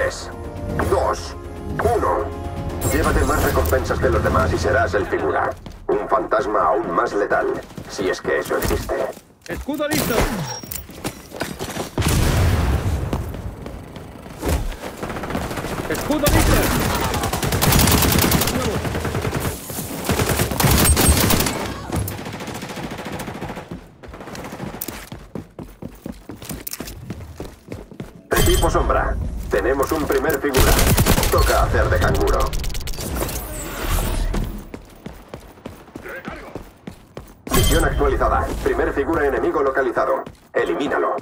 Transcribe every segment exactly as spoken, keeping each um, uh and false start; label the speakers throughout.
Speaker 1: tres, dos, uno. Llévate más recompensas que los demás y serás el figura. Un fantasma aún más letal, si es que eso existe.
Speaker 2: ¡Escudo listo! ¡Escudo listo!
Speaker 1: Equipo Sombra, tenemos un primer figura. Toca hacer de canguro. Misión actualizada. Primer figura enemigo localizado. Elimínalo.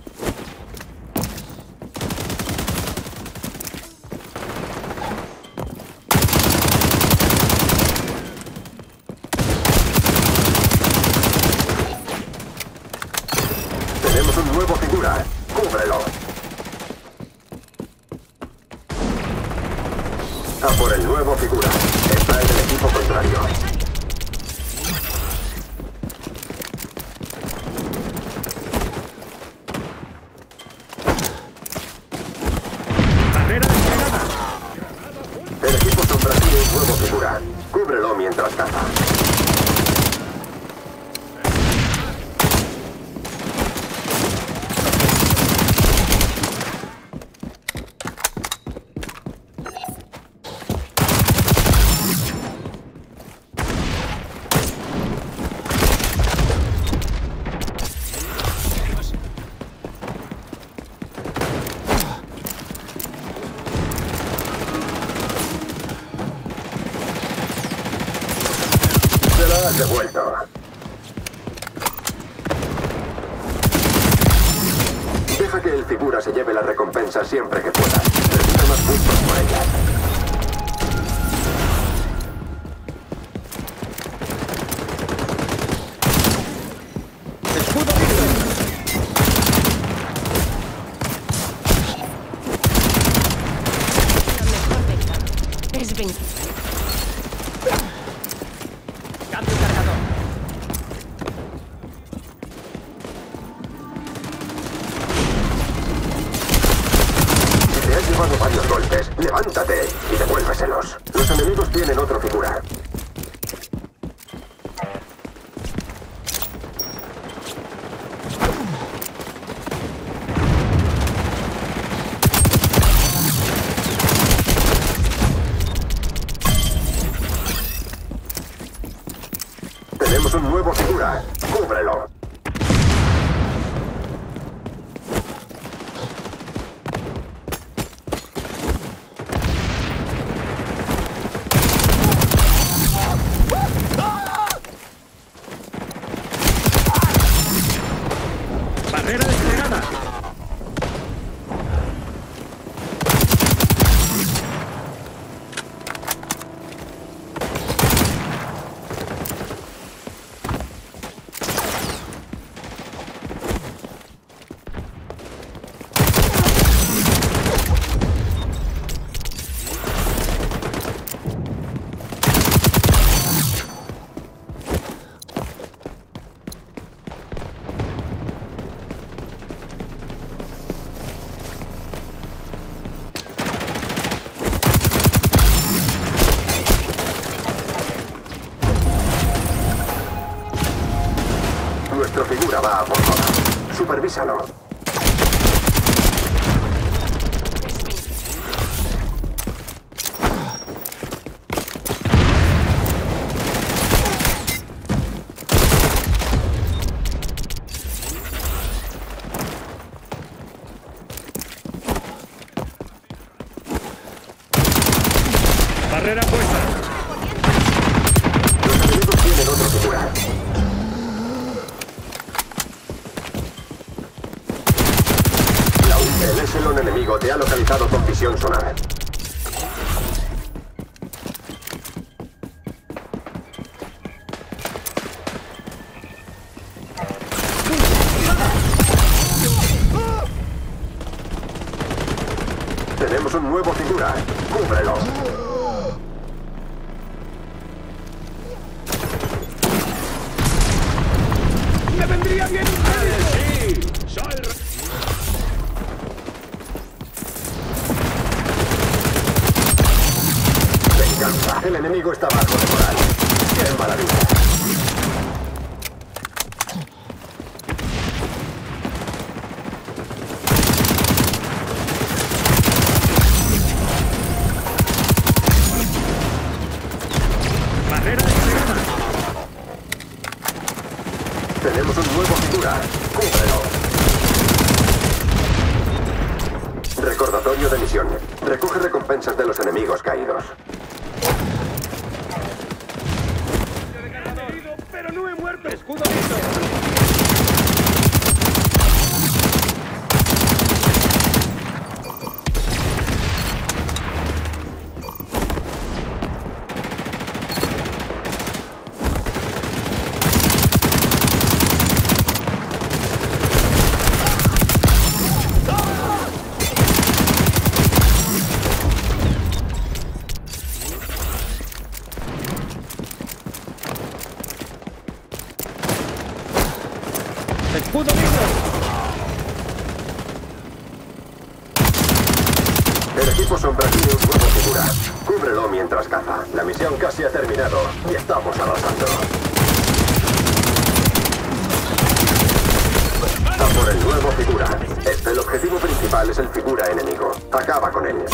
Speaker 1: Tenemos un nuevo figura. Cúbrelo. A por el nuevo figura. Está en el equipo contrario.
Speaker 2: ¡Barrera desplegada!
Speaker 1: El equipo Sombra tiene un nuevo figura. Cúbrelo mientras caza. Se la has devuelto. Deja que el figura se lleve la recompensa siempre que pueda. Necesita más puntos por ella.
Speaker 2: ¡Escudo listo!
Speaker 3: La mejor venta es veinte.
Speaker 2: ¡Cambio cargador!
Speaker 1: Si te has llevado varios golpes, levántate y devuélveselos. Los enemigos tienen otra figura. Tenemos un nuevo figura. Cúbrelo.
Speaker 2: ¡Barrera desplegada!
Speaker 1: Nuestro figura va a por todas. Supervísalo.
Speaker 2: ¡Barrera puesta!
Speaker 1: Los enemigos tienen otra figura. El Echelon enemigo te ha localizado con visión sonar. Tenemos un nuevo figura. Cúbrelo.
Speaker 2: ¡Me vendría bien un crédito! ¡Sí! ¡Soy el...
Speaker 1: enemigo está bajo de moral. ¡Qué maravilla!
Speaker 2: Barrera desplegada.
Speaker 1: Tenemos un nuevo figura. Cúmplelo. Recordatorio de misión. Recoge recompensas de los enemigos caídos.
Speaker 2: Pero no he muerto. Escudo listo. ¡Escudo listo!
Speaker 1: El equipo sombra tiene un nuevo figura. Cúbrelo mientras caza. La misión casi ha terminado y estamos arrasando. A por el nuevo figura. Este, el objetivo principal es el figura enemigo. Acaba con él.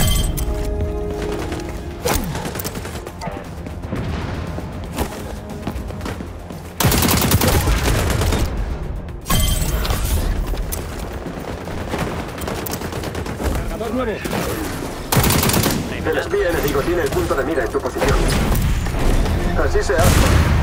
Speaker 2: Cargador nuevo.
Speaker 1: El espía enemigo tiene el punto de mira en tu posición. Así se hace.